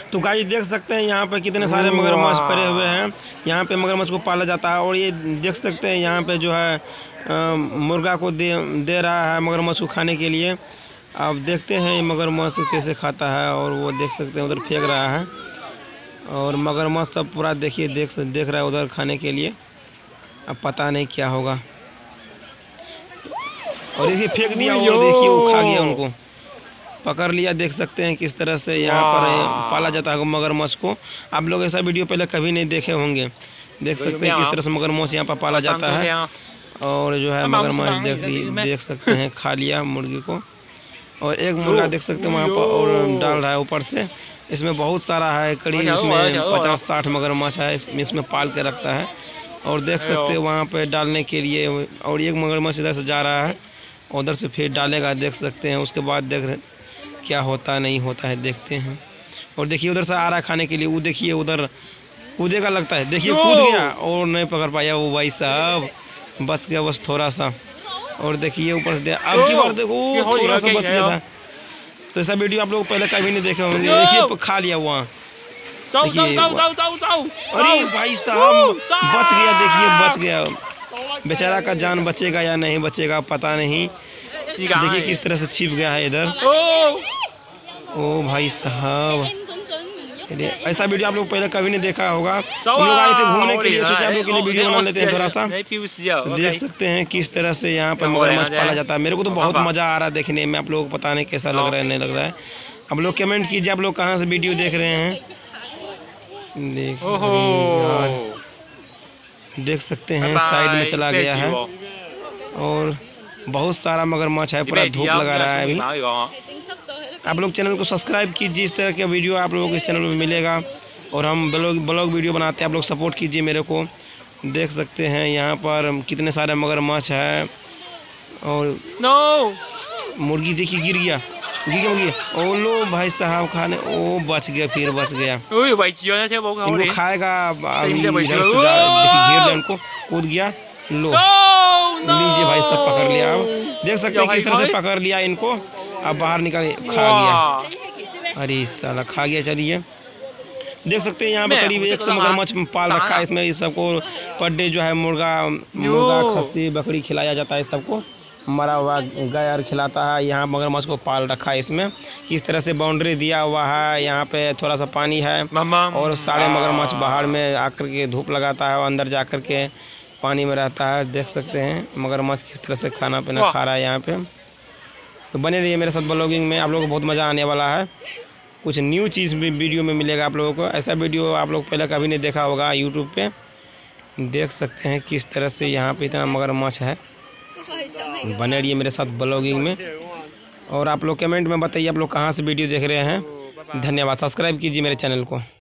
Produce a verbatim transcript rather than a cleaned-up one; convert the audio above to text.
तो गाइस देख सकते हैं यहाँ पे कितने सारे मगरमच्छ पड़े हुए हैं। यहाँ पे मगरमच्छ को पाला जाता है और ये देख सकते हैं यहाँ पे जो है आ, मुर्गा को दे दे रहा है मगरमच्छ को खाने के लिए। अब देखते हैं ये मगरमच्छ कैसे खाता है और वो देख सकते हैं उधर फेंक रहा है और मगरमच्छ सब पूरा देखिए देख देख रहा है उधर खाने के लिए। अब पता नहीं क्या होगा और देखिए फेंक दिया और देखिए वो खा गया, उनको पकड़ लिया। देख सकते हैं किस तरह से यहाँ पर पाला जाता है मगरमच्छ को। आप लोग ऐसा वीडियो पहले कभी नहीं देखे होंगे। देख सकते हैं किस तरह से मगरमच्छ यहाँ पर पाला जाता है और जो है मगरमच्छ देख देख सकते हैं खा लिया मुर्गी को और एक मुर्गा देख सकते हैं वहाँ पर और डाल रहा है ऊपर से। इसमें बहुत सारा है, करीब इसमें पचास साठ मगरमच्छ है इसमें इसमें पाल के रखता है और देख सकते हैं वहाँ पे डालने के लिए। और एक मगरमच्छ इधर से जा रहा है उधर से फिर डालेगा, देख सकते हैं। उसके बाद देख रहे क्या होता नहीं होता है, देखते हैं। और देखिए उधर से आ रहा है खाने के लिए, वो देखिए उधर कूदेगा लगता है, देखिए कूद गया और नहीं पकड़ पाया वो भाई साहब, बच गया बस थोड़ा सा। और देखिए ऊपर से अब की बार देखो थोड़ा सा बच गया था। तो ऐसा वीडियो आप लोग पहले कभी नहीं देखे होंगे। देखिए खा लिया वहाँ, देखिए अरे भाई साहब बच गया, देखिए बच गया। बेचारा का जान बचेगा या नहीं बचेगा पता नहीं। देखिए किस तरह से छिप गया है इधर। ओ भाई साहब ऐसा वीडियो आप लोग पहले कभी नहीं देखा होगा। हम लोग आए थे घूमने के लिए, सोचा आप लोग के लिए वीडियो बना लेते हैं थोड़ा सा। तो देख सकते हैं किस तरह से यहाँ पर मगरमच्छ पाला जाता है। मेरे को तो बहुत मज़ा आ रहा है देखने में। आप लोगों को पता नहीं कैसा लग रहा है नहीं लग रहा है। आप लोग कमेंट कीजिए आप लोग कहाँ से वीडियो देख रहे हैं। देख यार देख सकते हैं साइड में चला गया है और बहुत सारा मगरमच्छ है, पूरा धूप लगा रहा है अभी। आप लोग चैनल को सब्सक्राइब कीजिए, इस तरह के वीडियो आप लोगों को इस चैनल में मिलेगा। और हम ब्लॉग ब्लॉग वीडियो बनाते हैं, आप लोग सपोर्ट कीजिए मेरे को। देख सकते हैं यहाँ पर कितने सारे मगरमच्छ है और मुर्गी देखिए गिर गया गिर गया मुर्गी। ओ लो भाई साहब खाने, ओ बच गया, फिर बच गया। इनको खाएगा, देखिए घेर लिया उनको, कूद गया। लो लीजिए भाई सब पकड़ लिया। अब देख सकते हैं किस तरह से पकड़ लिया इनको। अब बाहर निकाल खा गया, अरे साला खा गया। चलिए देख सकते हैं यहाँ पे करीब एक सौ मगरमच्छ पाल रखा है इसमें। इस सबको पर डे जो है मुर्गा मुर्गा खस्सी बकरी खिलाया जाता है, सबको मरा हुआ गाय खिलाता है। यहाँ मगरमच्छ को पाल रखा है इसमें। किस तरह से बाउंड्री दिया हुआ है, यहाँ पे थोड़ा सा पानी है और सारे मगरमच्छ बाहर में आकर के धूप लगाता है और अंदर जा कर के पानी में रहता है। देख सकते हैं मगरमच्छ किस तरह से खाना पीना खा रहा है यहाँ पे। तो बने रहिए मेरे साथ ब्लॉगिंग में, आप लोगों को बहुत मज़ा आने वाला है। कुछ न्यू चीज़ भी वीडियो में मिलेगा आप लोगों को। ऐसा वीडियो आप लोग पहले कभी नहीं देखा होगा यूट्यूब पे। देख सकते हैं किस तरह से यहाँ पे इतना मगरमच्छ है। बने रहिए मेरे साथ ब्लॉगिंग में और आप लोग कमेंट में बताइए आप लोग कहाँ से वीडियो देख रहे हैं। धन्यवाद। सब्सक्राइब कीजिए मेरे चैनल को।